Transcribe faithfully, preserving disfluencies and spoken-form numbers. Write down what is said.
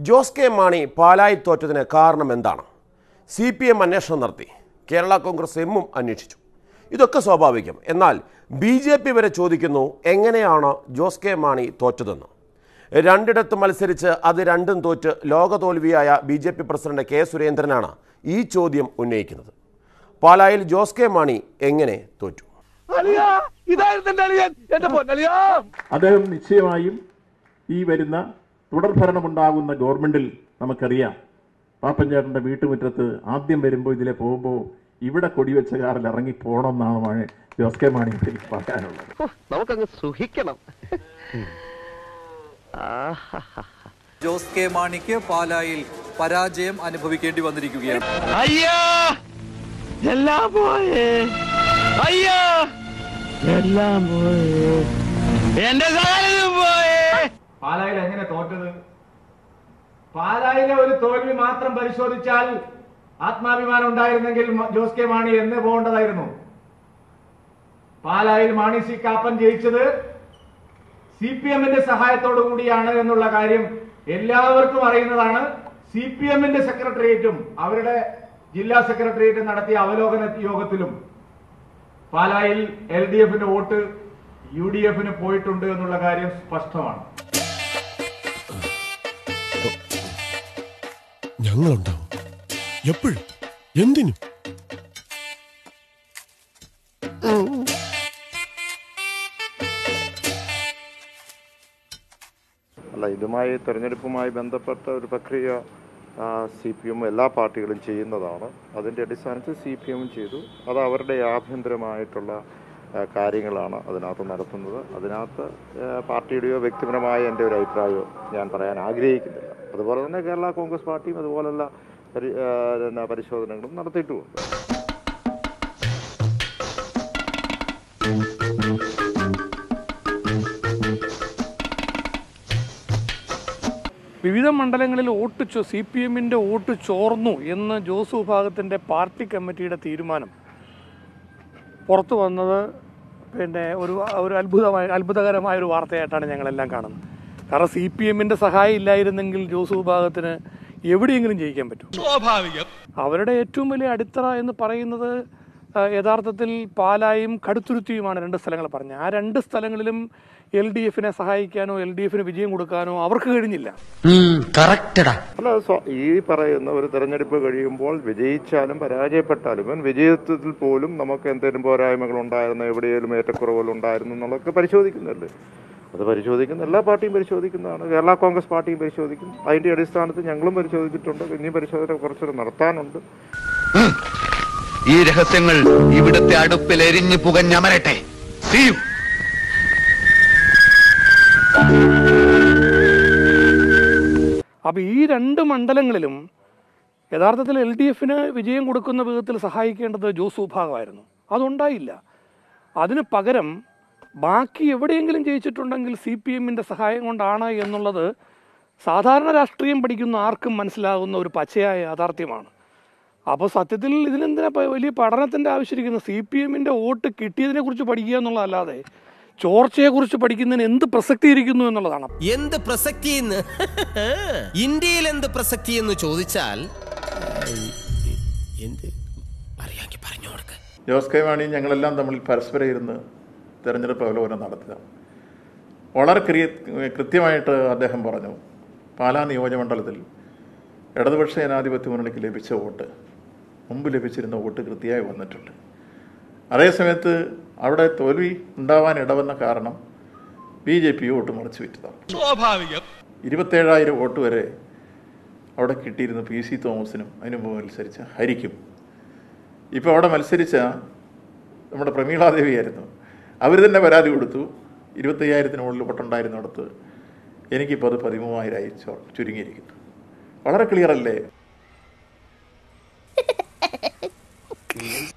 Jose K Mani പാലായിൽ തോറ്റതിന് കാരണം എന്താണ്? സി പി എം അന്വേഷണം നടത്തി, കേരള കോൺഗ്രസ് എമ്മും അന്വേഷിച്ചു. ഇതൊക്കെ സ്വാഭാവികം. എന്നാൽ ബി ജെ പി വരെ ചോദിക്കുന്നു എങ്ങനെയാണ് ജോസ് കെ മാണി തോറ്റതെന്ന്. രണ്ടിടത്ത് മത്സരിച്ച് അത് രണ്ടും തോറ്റ് ലോക തോൽവിയായ B J P president K സുരേന്ദ്രനാണ് ഈ ചോദ്യം ഉന്നയിക്കുന്നത്. പാലായിൽ ജോസ് കെ മാണി എങ്ങനെ തോറ്റു? അദ്ദേഹം നിശ്ചയമായും ഈ വരുന്ന തുടർഭരണമുണ്ടാകുന്ന ഗവൺമെന്റിൽ നമുക്കറിയാം, പാപ്പഞ്ചേട്ടന്റെ വീട്ടുമുറ്റത്ത് ആദ്യം വരുമ്പോൾ ഇതിലെ പോകുമ്പോൾ ഇവിടെ കൊടിവെച്ച കാറിൽ ഇറങ്ങി പോകണം എന്നാണ് ജോസ് കെ മാണി എനിക്ക് പറയാനുള്ളത്. നമുക്കങ്ങ് സുഖിക്കണം. ജോസ് കെ മാണിക്ക് പാലായിൽ പരാജയം അനുഭവിക്കേണ്ടി വന്നിരിക്കുകയാണ്. അയ്യോ എല്ലാം പോയേ, അയ്യോ എല്ലാം പോയേ, എന്റെ സാധനം പോയേ. പാലായിൽ എങ്ങനെ തോറ്റത്? പാലായിലെ ഒരു തോൽവി മാത്രം പരിശോധിച്ചാൽ ആത്മാഭിമാനം ഉണ്ടായിരുന്നെങ്കിൽ ജോസ് കെ മാണി എന്ന് പോകേണ്ടതായിരുന്നു. പാലായിൽ മാണി സി കാപ്പൻ ജയിച്ചത് സി പി എമ്മിന്റെ സഹായത്തോടു കൂടിയാണ് എന്നുള്ള കാര്യം എല്ലാവർക്കും അറിയുന്നതാണ്. സി പി എമ്മിന്റെ സെക്രട്ടേറിയറ്റും അവരുടെ ജില്ലാ സെക്രട്ടേറിയറ്റും നടത്തിയ അവലോകന യോഗത്തിലും പാലായിൽ എൽ ഡി എഫിന്റെ വോട്ട് യു ഡി എഫിന് പോയിട്ടുണ്ട് എന്നുള്ള കാര്യം സ്പഷ്ടമാണ്. ഞങ്ങളുണ്ടാവും എപ്പോഴും എന്തിനും. അല്ല, ഇതുമായി തെരഞ്ഞെടുപ്പുമായി ബന്ധപ്പെട്ട ഒരു പ്രക്രിയ സി പി എം എല്ലാ പാർട്ടികളും ചെയ്യുന്നതാണ്. അതിൻ്റെ അടിസ്ഥാനത്തിൽ സി പി എമ്മും ചെയ്തു. അത് അവരുടെ ആഭ്യന്തരമായിട്ടുള്ള കാര്യങ്ങളാണ് അതിനകത്ത് നടത്തുന്നത്. അതിനകത്ത് പാർട്ടിയുടെയോ വ്യക്തിപരമായ എൻ്റെ ഒരു അഭിപ്രായമോ ഞാൻ പറയാൻ ആഗ്രഹിക്കുന്നില്ല. അതുപോലെ തന്നെ കേരള കോൺഗ്രസ് പാർട്ടിയും അതുപോലുള്ള പരിശോധനകളും നടത്തിയിട്ടുമുണ്ട്. വിവിധ മണ്ഡലങ്ങളിൽ വോട്ട് ചോ സി പി എമ്മിൻ്റെ വോട്ട് ചോർന്നു എന്ന് ജോസ് വിഭാഗത്തിൻ്റെ പാർട്ടി കമ്മിറ്റിയുടെ തീരുമാനം പുറത്തു വന്നത് പിന്നെ ഒരു ഒരു അത്ഭുതമായ അത്ഭുതകരമായ ഒരു വാർത്തയായിട്ടാണ് ഞങ്ങളെല്ലാം കാണുന്നത്. കാരണം സി പി എമ്മിൻ്റെ സഹായം ഇല്ലായിരുന്നെങ്കിൽ ജോസ് വിഭാഗത്തിന് എവിടെയെങ്കിലും ജയിക്കാൻ പറ്റും. സ്വാഭാവികം. അവരുടെ ഏറ്റവും വലിയ അടിത്തറ എന്ന് പറയുന്നത് യഥാർത്ഥത്തിൽ പാലായും കടുത്തുരുത്തിയുമാണ്. രണ്ട് സ്ഥലങ്ങൾ പറഞ്ഞത്. ആ രണ്ട് സ്ഥലങ്ങളിലും എൽ ഡി എഫിനെ സഹായിക്കാനോ എൽ ഡി എഫിന് വിജയം കൊടുക്കാനോ അവർക്ക് കഴിഞ്ഞില്ല. അല്ല, ഈ പറയുന്ന ഒരു തെരഞ്ഞെടുപ്പ് കഴിയുമ്പോൾ വിജയിച്ചാലും പരാജയപ്പെട്ടാലും വിജയത്തിൽ പോലും നമുക്ക് എന്തെങ്കിലും പോരായ്മകൾ ഉണ്ടായിരുന്നു, എവിടെയെങ്കിലും ഏറ്റക്കുറവുകൾ ഉണ്ടായിരുന്നു എന്നുള്ളതൊക്കെ പരിശോധിക്കുന്നുണ്ട്. അത് പരിശോധിക്കുന്ന എല്ലാ പാർട്ടിയും പരിശോധിക്കുന്നതാണ്. കേരള കോൺഗ്രസ് പാർട്ടിയും പരിശോധിക്കും. അതിന്റെ അടിസ്ഥാനത്തിൽ ഞങ്ങളും പരിശോധിച്ചിട്ടുണ്ട്. ഇനിയും പരിശോധന കുറച്ചൊരു നടത്താനുണ്ട്. ഈ രഹസ്യങ്ങൾ ഇവിടുത്തെ അടുപ്പിൽ എരിഞ്ഞു പുകഞ്ഞമരട്ടെ. അപ്പൊ ഈ രണ്ട് മണ്ഡലങ്ങളിലും യഥാർത്ഥത്തിൽ എൽ ഡി എഫിന് വിജയം കൊടുക്കുന്ന വിധത്തിൽ സഹായിക്കേണ്ടത് ജോസ് വിഭാഗമായിരുന്നു. അതുണ്ടായില്ല. അതിന് പകരം ബാക്കി എവിടെയെങ്കിലും ജയിച്ചിട്ടുണ്ടെങ്കിൽ സി പി എമ്മിൻ്റെ സഹായം കൊണ്ടാണ് എന്നുള്ളത് സാധാരണ രാഷ്ട്രീയം പഠിക്കുന്ന ആർക്കും മനസ്സിലാകുന്ന ഒരു പച്ചയായ യാഥാർത്ഥ്യമാണ്. അപ്പോൾ സത്യത്തിൽ ഇതിനെന്തിനാ വലിയ പഠനത്തിൻ്റെ ആവശ്യമിരിക്കുന്നത്? സി പി എമ്മിൻ്റെ വോട്ട് കിട്ടിയതിനെ കുറിച്ച് പഠിക്കുക എന്നുള്ളതല്ലാതെ ചോർച്ചയെക്കുറിച്ച് പഠിക്കുന്നതിന് എന്ത് പ്രസക്തി ഇരിക്കുന്നു എന്നുള്ളതാണ്. എന്ത് പ്രസക്തി? ഇന്ത്യയിൽ എന്ത് പ്രസക്തി എന്ന് ചോദിച്ചാൽ എന്ത് പറയാങ്കി പറഞ്ഞു കൊടുക്ക. ജോസ് കെ മാണി ഞങ്ങളെല്ലാം തമ്മിൽ പരസ്പരം ഇരുന്ന് തെരഞ്ഞെടുപ്പ് അവലോകനം നടത്തുക. വളരെ കൃത്യമായിട്ട് അദ്ദേഹം പറഞ്ഞു, പാലാ നിയോജകമണ്ഡലത്തിൽ ഇടതുപക്ഷ ജനാധിപത്യ മുന്നണിക്ക് ലഭിച്ച വോട്ട് മുമ്പ് ലഭിച്ചിരുന്ന വോട്ട് കൃത്യമായി വന്നിട്ടുണ്ട്. അതേസമയത്ത് അവിടെ തോൽവി ഉണ്ടാവാൻ ഇടവന്ന കാരണം ബി ജെ പി വോട്ട് മറിച്ചു വിറ്റതാണ്. സ്വാഭാവികം. ഇരുപത്തേഴായിരം വോട്ട് വരെ അവിടെ കിട്ടിയിരുന്ന പി സി തോമസിനും അതിനു മുമ്പ് മത്സരിച്ച ഹരിക്കും. ഇപ്പോൾ അവിടെ മത്സരിച്ച നമ്മുടെ പ്രമീളാദേവിയായിരുന്നു. അവർ തന്നെ പരാതി കൊടുത്തു. ഇരുപത്തയ്യായിരത്തിന് മുകളിൽ വോട്ടുണ്ടായിരുന്നിടത്ത് എനിക്കിപ്പോൾ അത് പതിമൂവായിരമായി ചുരുങ്ങിയിരിക്കുന്നു. വളരെ ക്ലിയർ അല്ലേ?